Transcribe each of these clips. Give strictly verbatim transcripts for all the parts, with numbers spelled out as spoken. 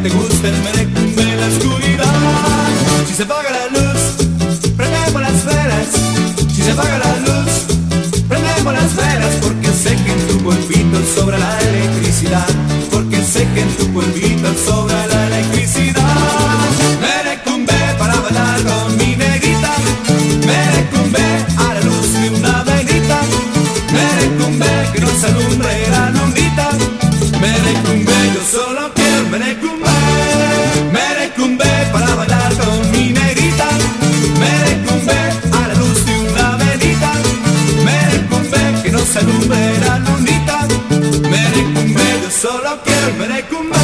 te gusta el merecumbe en la oscuridad. Si se apaga la luz, prendemos las velas. Si se apaga la luz, prendemos las velas. Porque sé que en tu polvito sobra la electricidad. Porque sé que en tu polvito sobra la electricidad. Merecumbe para bailar con mi negrita. Merecumbe a la luz de una velita. Merecumbe que nos alumbre la lunita. Merecumbe, yo solo quiero merecumbe. Merecumbe para bailar con mi negrita. Merecumbe a la luz de una velita. Merecumbe que nos alumbre la lunita. Merecumbe, yo solo quiero merecumbe.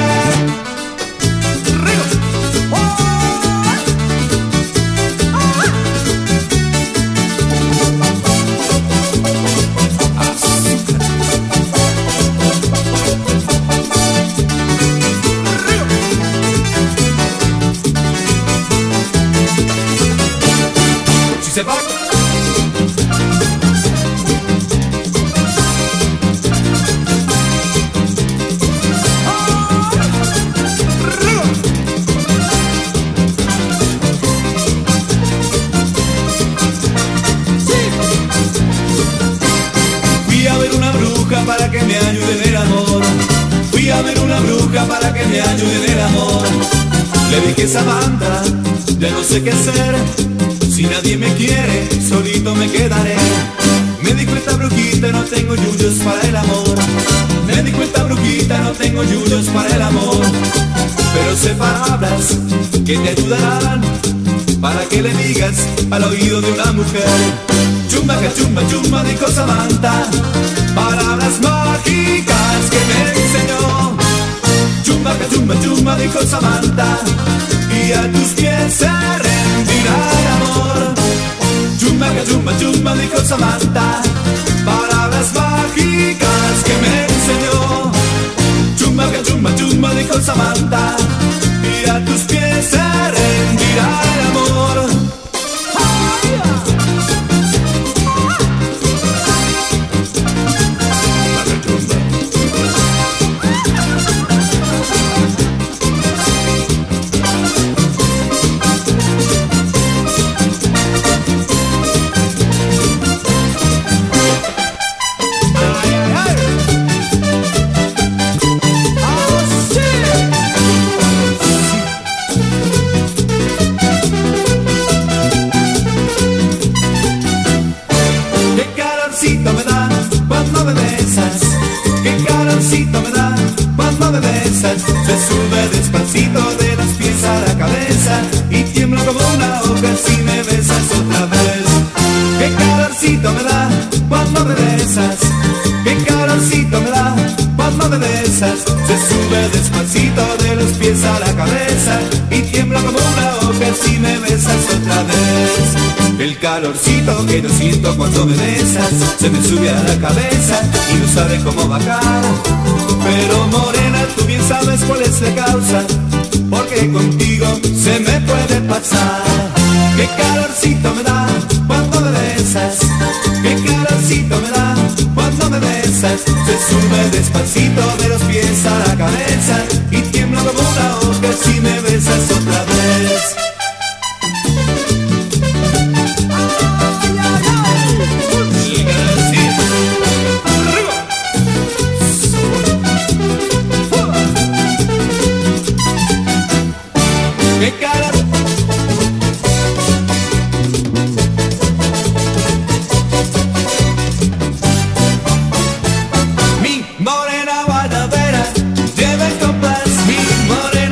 Se va. Fui a ver una bruja para que me ayude en el amor. Fui a ver una bruja para que me ayude en el amor. Le dije, Samantha, ya no sé qué hacer. Si nadie me quiere, solito me quedaré. Me di cuenta, brujita, no tengo yuyos para el amor. Me di cuenta, brujita, no tengo yuyos para el amor. Pero sé palabras que te ayudarán para que le digas al oído de una mujer. Chumba, que chumba, chumba, dijo Samantha. Palabras mágicas que me enseñó. Chumba, que chumba, chumba, dijo Samantha. Y a tus pies se rendirá el amor. Chumba, que chumba, chumba, dijo Samantha. Palabras mágicas que me enseñó. Chumba, que chumba, chumba, dijo Samantha. Y a tus pies se rendirá el amor. Me da cuando me besas, qué calorcito me da cuando me besas. Se sube despacito de los pies a la cabeza y tiemblo como una hoja si me besas otra vez. Qué calorcito me da cuando me besas, qué calorcito me da cuando me besas. Se sube despacito de los pies a la cabeza y tiemblo como una hoja si me besas otra vez. El calorcito que yo siento cuando me besas se me sube a la cabeza y no sabe cómo bajar. Pero morena, tú bien sabes cuál es la causa, porque contigo se me puede pasar. Qué calorcito me da cuando me besas, qué calorcito me da cuando me besas. Se sube despacito de los pies a la cabeza y tiemblo como una hoja si me besas otra vez. ¡Qué cara! Mi morena guayabera, lleva el compás. Mi morena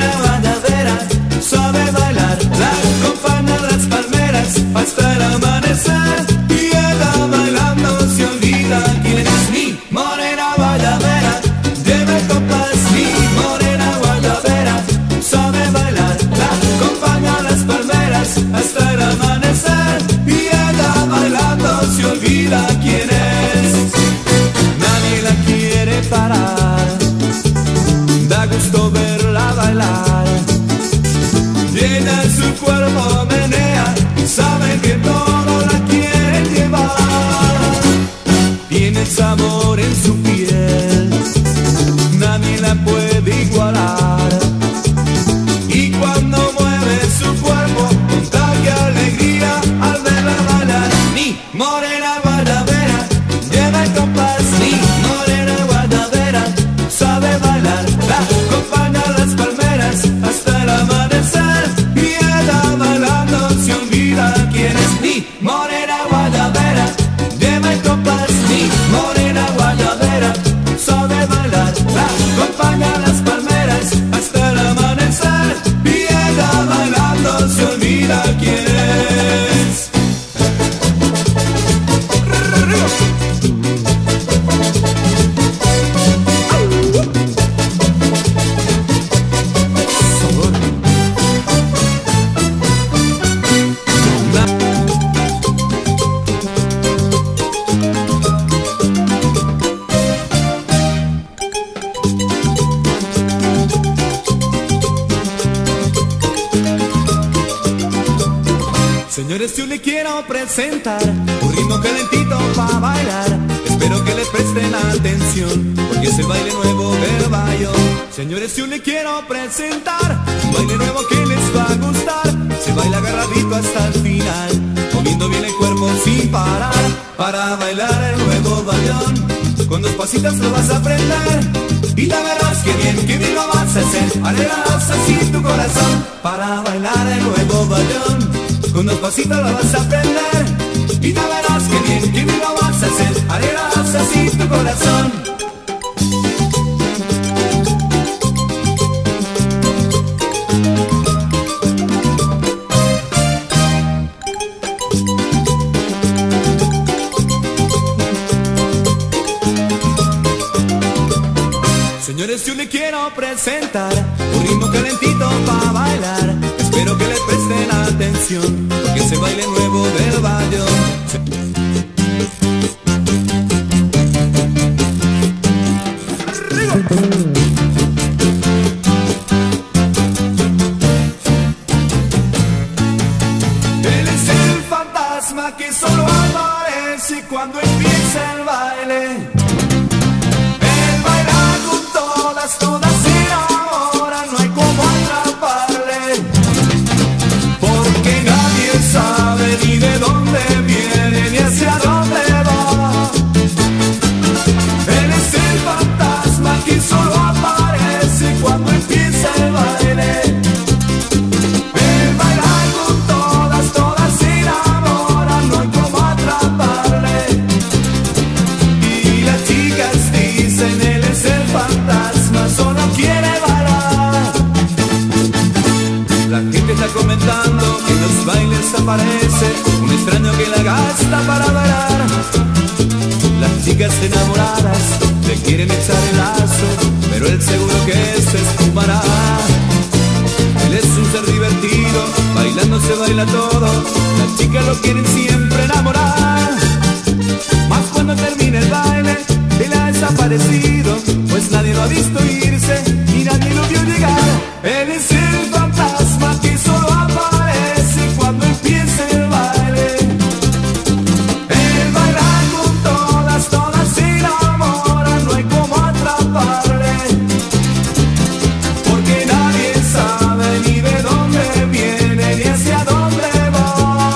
Señores, yo le quiero presentar un ritmo calentito para bailar. Espero que le presten atención, porque es el baile nuevo del Bayón. Señores, yo le quiero presentar un baile nuevo que les va a gustar. Se baila agarradito hasta el final, moviendo bien el cuerpo sin parar. Para bailar el nuevo Bayón, con dos pasitas lo vas a aprender. Y ya verás que bien, que bien lo vas a hacer. Alegrarás así tu corazón. Para bailar el nuevo Bayón, con dos pasitos lo vas a aprender. Y ya verás que bien, que bien lo vas a hacer. Alegrarás así tu corazón. Señores, yo le quiero presentar un ritmo calentito para bailar. Espero que le presten atención, porque es el baile nuevo del Bayón. Él es el fantasma que solo aparece cuando empieza el baile. Todas se enamoran, no hay como atraparle, porque nadie sabe ni de dónde viene ni hacia dónde va. Él es el fantasma que solo aparece cuando empieza el baile. Él baila con todas, todas se enamoran, no hay como atraparle. Y las chicas dicen, él es el fantasma, solo quiere bailar. La gente está comentando que en los bailes aparece un extraño que la gasta para bailar. Las chicas enamoradas le quieren echar el lazo, pero él seguro que se esfumará. Él es un ser divertido, bailando se baila todo. Las chicas lo quieren siempre enamorar. Más cuando termina el baile, él ha desaparecido, pues nadie lo ha visto irse y nadie lo vio llegar. Él es el fantasma que solo aparece cuando empieza el baile. Él baila con todas, todas se enamoran, no hay como atraparle, porque nadie sabe ni de dónde viene ni hacia dónde va.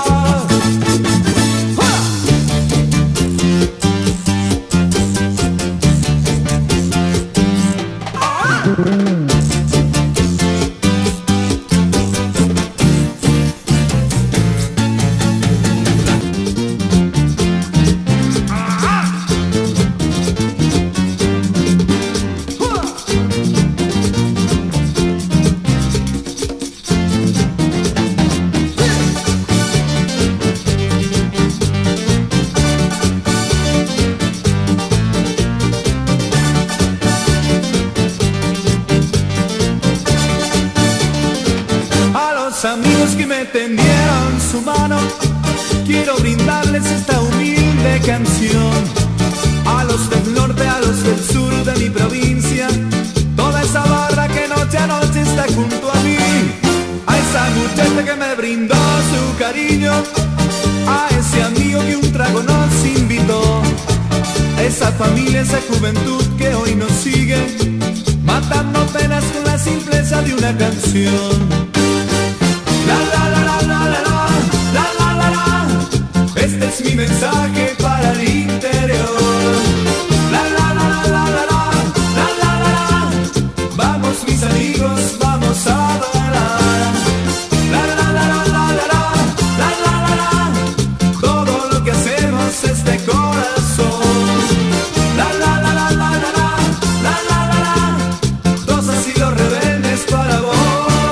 Amigos que me tendieron su mano, quiero brindarles esta humilde canción. A los del norte, a los del sur de mi provincia, toda esa barra que noche a noche está junto a mí. A esa muchacha que me brindó su cariño, a ese amigo que un trago nos invitó, a esa familia, esa juventud que hoy nos sigue, matando penas con la simpleza de una canción. La la la la la la la, la la la la. Este es mi mensaje para el interior. La la la la la la la, la la la la. Vamos mis amigos, vamos a bailar. La la la la la la la, la la la la. Todo lo que hacemos es de corazón. La la la la la la la, la la la la. Rosas y los rebeldes para vos.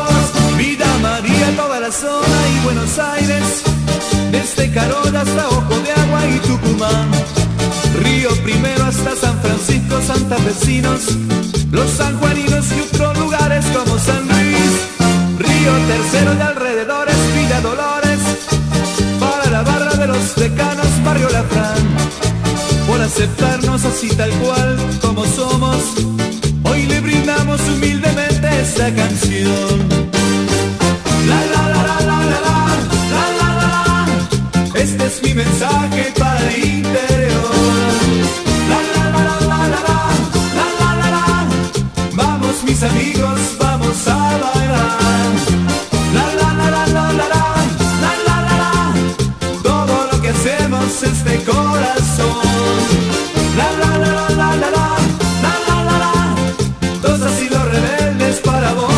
Toda la zona y Buenos Aires, desde Carolla hasta Ojo de Agua y Tucumán, Río Primero hasta San Francisco, santafesinos, los sanjuaninos y otros lugares como San Luis, Río Tercero y alrededores, Villa Dolores, para la barra de los decanos, Barrio La Fran, por aceptarnos así tal cual como somos, hoy le brindamos humildemente esta canción. La la la la la la la, la la la la. mis amigos vamos a bailar. La la la la la la la, la la la la. Todo lo que hacemos es de corazón. La la la la la la la, la la la la. Todos así los rebeldes para vos.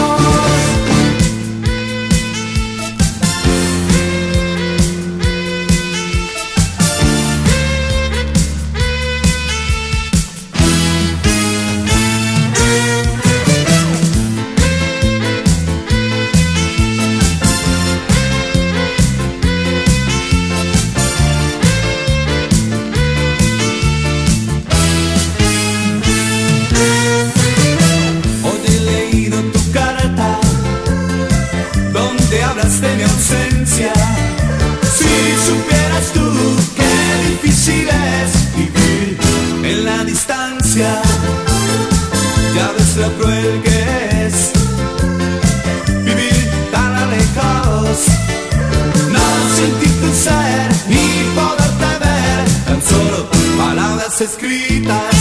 De mi ausencia, si supieras tú qué difícil es vivir en la distancia, ya ves lo cruel que es vivir tan alejados, no sentir tu ser ni poderte ver, tan solo palabras escritas.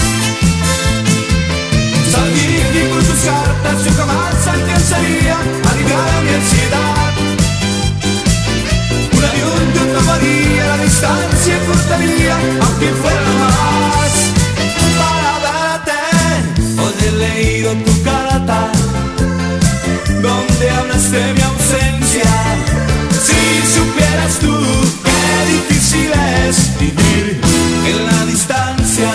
Salir y por tus cartas yo jamás alcanzaría a aliviar mi ansiedad. Un avión yo tomaría, la distancia cortaría, aunque fuera más para verte. Hoy he leído tu carta, donde hablas de mi ausencia. Si supieras tú qué difícil es vivir en la distancia.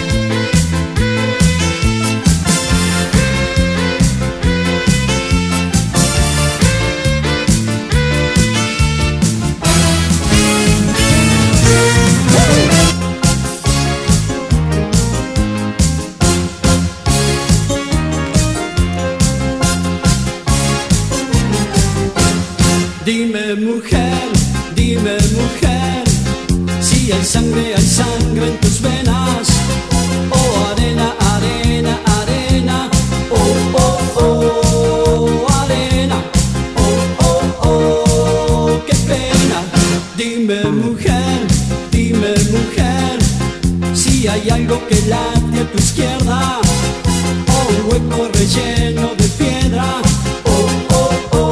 Dime mujer, dime mujer, si hay sangre, hay sangre en tus venas. Oh arena, arena, arena, oh, oh, oh, arena, oh, oh, oh, qué pena. Dime mujer, dime mujer, si hay algo que late a tu izquierda, oh un hueco relleno de piedra, oh, oh, oh.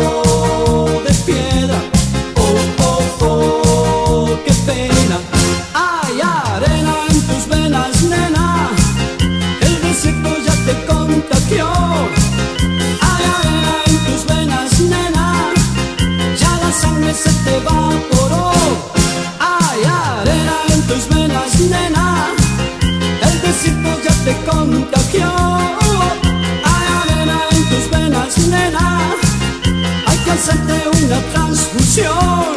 Hay arena en tus venas, nena, el desierto ya te contagió. Hay arena en tus venas, nena, ya la sangre se te evaporó. Hay arena en tus venas, nena, el desierto ya te contagió. Hay arena en tus venas, nena, hay que hacerte una transfusión.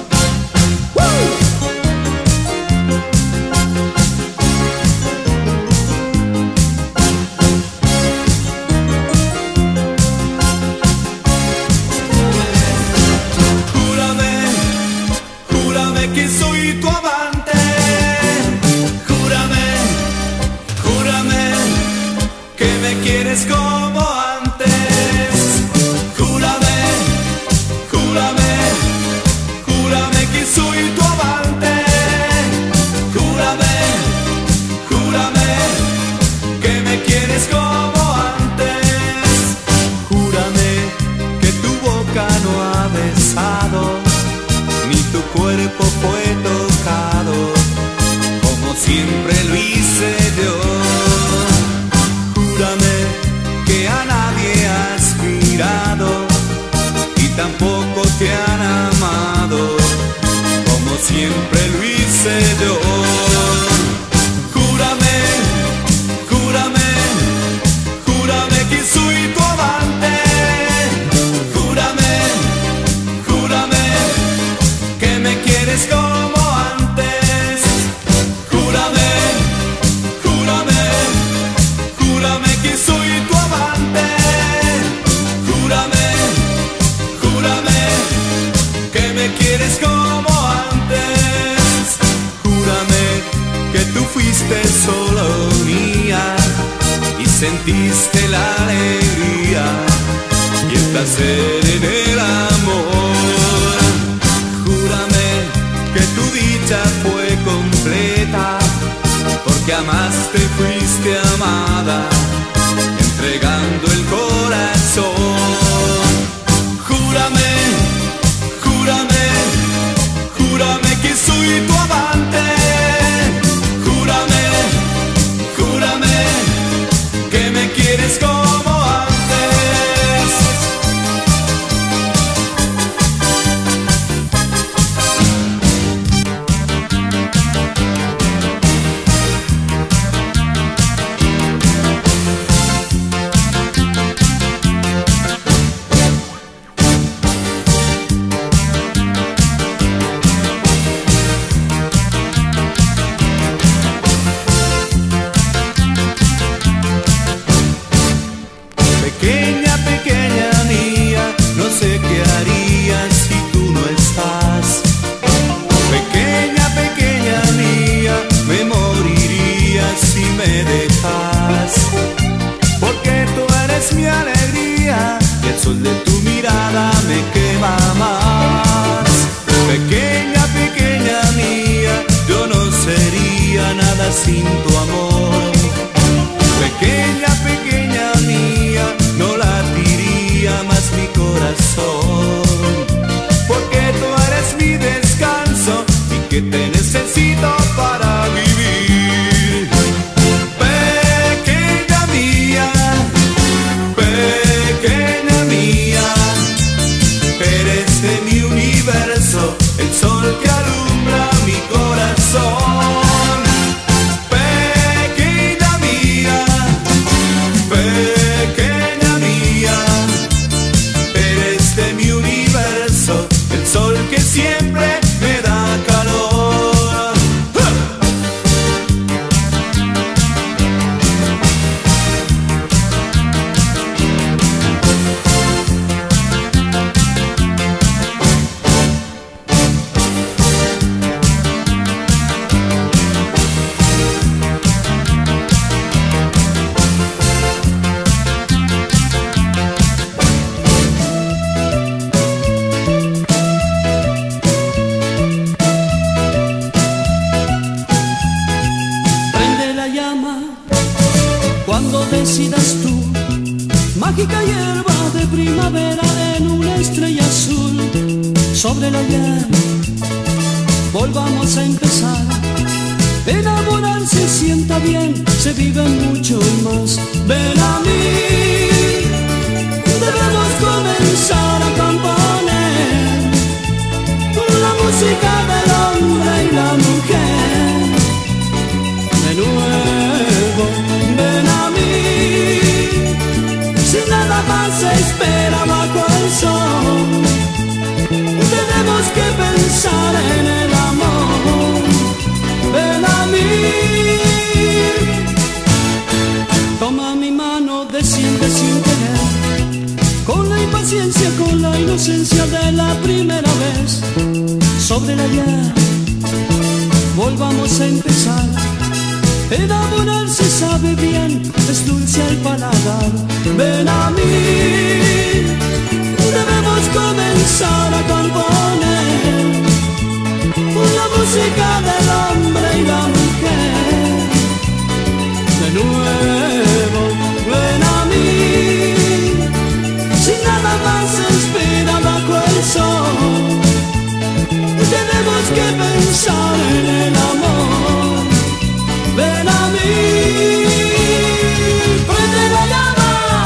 Que soy tu amante, júrame, júrame que me quieres como antes. Júrame, júrame, júrame que soy tu amante. Júrame, júrame que me quieres como antes. Júrame que tu boca no ha besado, ni tu cuerpo fue tocado, como siempre lo hice yo. Júrame que a nadie has mirado y tampoco te han amado, como siempre lo hice yo. Júrame, júrame, júrame que soy tu amante. Júrame, júrame que me quieres como antes. Júrame, júrame, júrame que soy tu amante. Júrame, júrame que me quieres como antes. Júrame que tú fuiste solo mía y sentiste la alegría y el placer en el amor. Júrame que tu dicha fue completa, porque amaste, fuiste amada, entregando sin tu amor. Pequeña, pequeña mía, no latiría más mi corazón, porque tú eres mi descanso y que te necesito para vivir. Pequeña mía, pequeña mía, eres de mi universo, el sol que alumbra mi corazón. Pequeña mía, pequeña mía, eres de mi universo, el sol que siempre me da calor. Cuando decidas tú, mágica hierba de primavera en una estrella azul sobre la llama, volvamos a empezar. Enamorarse sienta bien, se vive mucho más. Ven a mí, debemos comenzar a componer la música del hombre y la mujer. De nuevo, ven a mí, si nada más se espera bajo el sol, tenemos que pensar en el amor. Ven a mí, toma mi mano, desciende sin querer, con la impaciencia, con la inocencia de la primera vez. Sobre la llave, volvamos a empezar. Enamorarse sabe bien, es dulce al paladar. Ven a mí, debemos comenzar a componer la música del hombre y la mujer. De nuevo, ven a mí, si nada más se espera bajo el sol, tenemos que pensar en el amor. Ven a mí, prende la llama.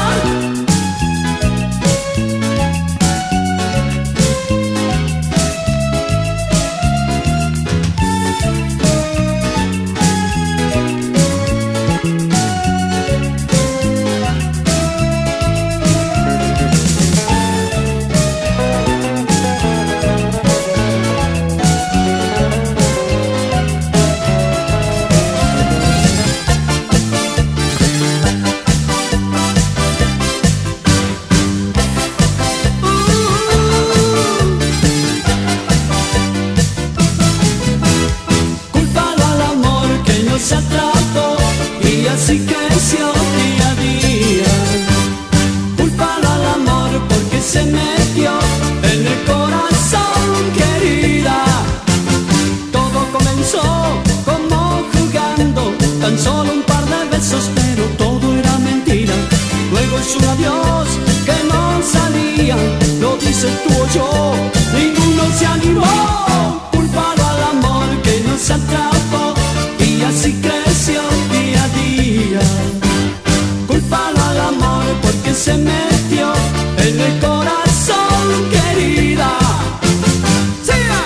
Se atrapó y así creció día a día. Cúlpalo al amor porque se metió en el corazón, querida. Todo comenzó como jugando, tan solo un par de besos, pero todo era mentira. Luego es un adiós que no salía, lo dices tú o yo, ninguno se animó. Cúlpalo al amor que no se atrapó y así creció día a día. Cúlpalo al amor porque se metió en el corazón, querida. ¡Siga!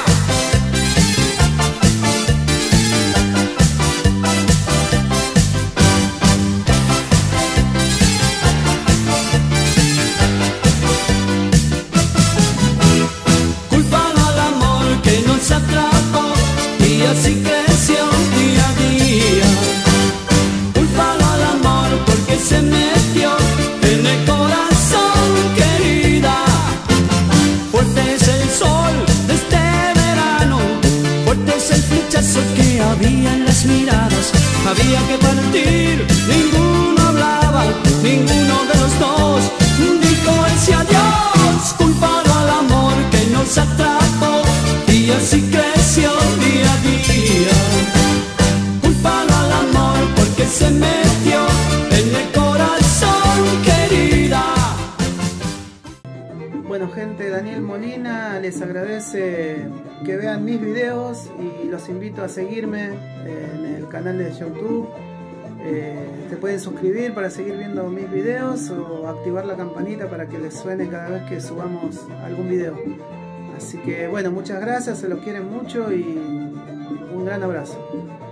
Cúlpalo al amor que no se atrapó y así creció día a día. Cúlpalo al amor porque se metió en el corazón, querida. Fuerte es el sol de este verano, fuerte es el flechazo que había en las miradas. Había que partir, ninguno hablaba, ninguno de los dos dijo ese adiós. Cúlpalo al amor que nos atrapó y así creció día a día. Cúlpalo al amor gente, Daniel Molina les agradece que vean mis videos y los invito a seguirme en el canal de YouTube. Eh, se pueden suscribir para seguir viendo mis videos o activar la campanita para que les suene cada vez que subamos algún video. Así que bueno, muchas gracias, se los quieren mucho y un gran abrazo.